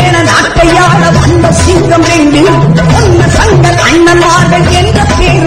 நாட்டையாள வந்த சிங்கம் வேண்டி ஒன்ன சங்க அண்ணன்மார்கள் என்ற பேர்